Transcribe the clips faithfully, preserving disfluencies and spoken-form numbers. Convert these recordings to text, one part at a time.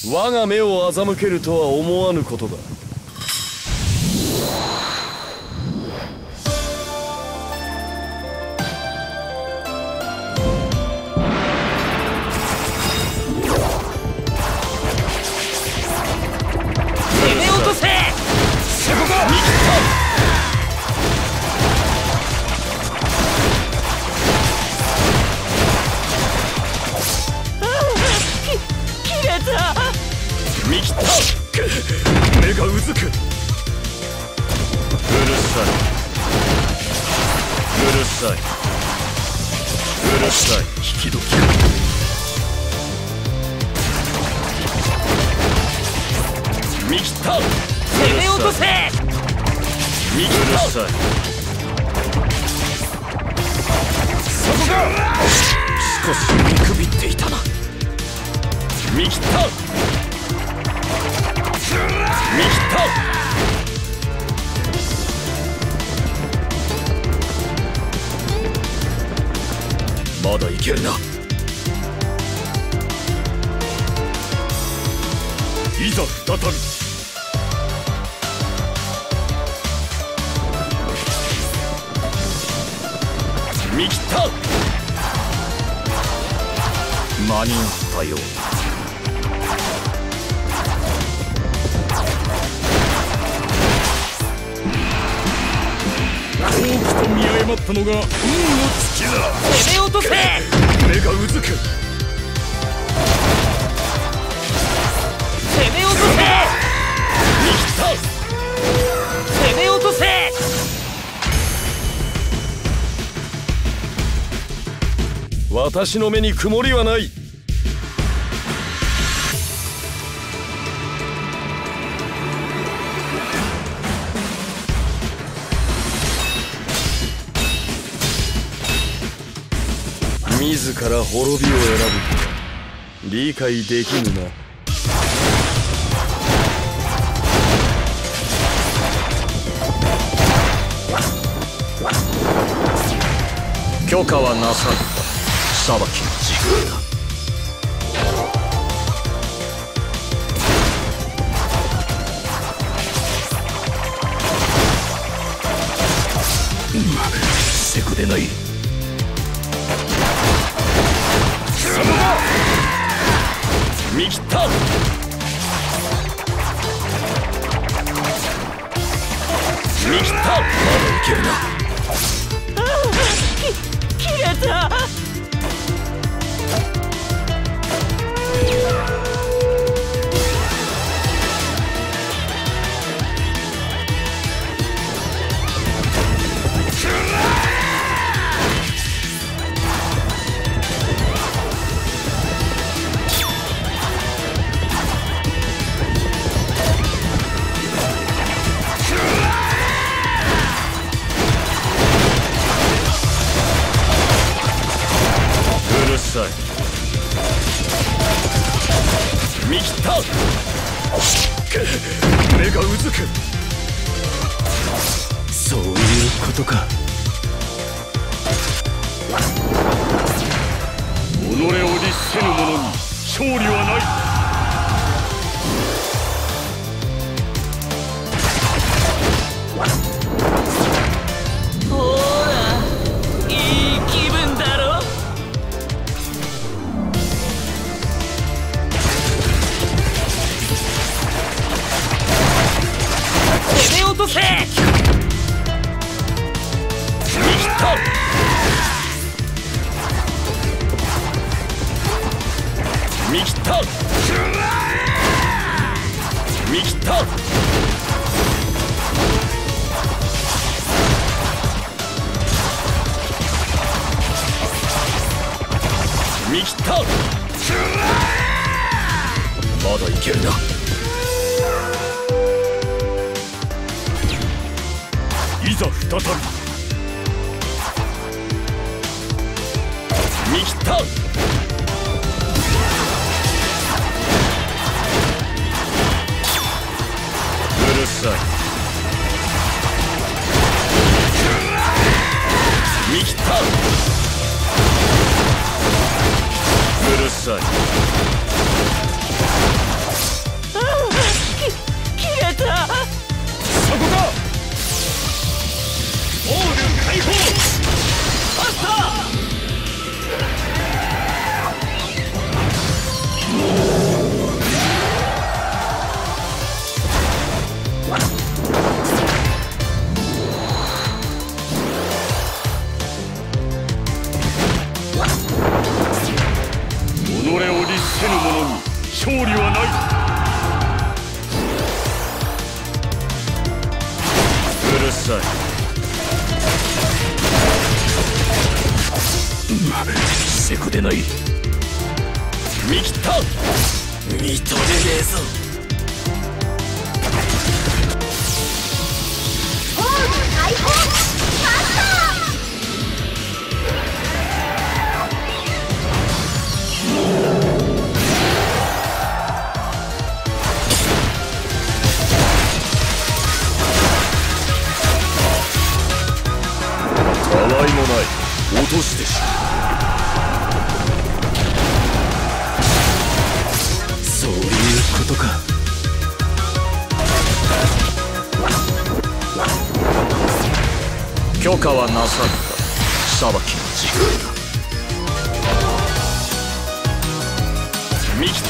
我が目を欺けるとは思わぬことだ。 攻め落とせ。そこか。 見切った。目がうずく。うるさい。うるさい。うるさい。引き時か。見切った。 攻め落とせ。 見切った。うるさい。そこか。少し見くびっていたな。見切った。見切った。まだいけるな。いざ再び。見切った。間に合ったようだ。好機と見誤ったのが運の尽きだ。 攻め落とせ。 目がうずく。 攻め落とせ。 見切った。 攻め落とせ。 私の目に曇りはない。自ら滅びを選ぶとは理解できぬな。許可はなさる。裁きの時間だ。せくでない。見切った。見切った。まだいけるな。 き切れた。 見切った。目がうずく。そういうことか。己を律せぬ者に勝利はない。 落とせ。見切った。見切った。見切った。見切った。まだいけるな。いざ再び。見切った。うるさい。見切った。うるさい。 さい。せこでない。見切った。認めねえぞ。 ホーム解放マスタたわいもない。落としてしまう。そういうことか。許可はなさった。裁きの時間だ。見切った。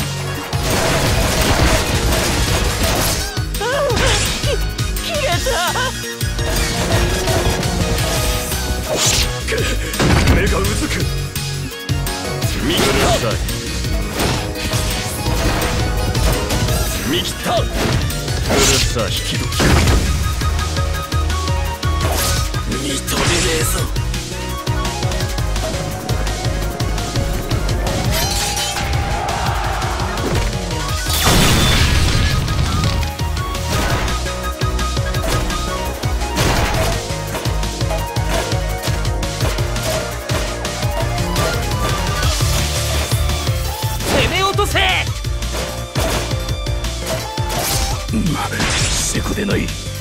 き切れた。 目がうずく。見切った。見切った。うるさ引き時か。認めねえぞ。 攻め落とせ。 せこでない。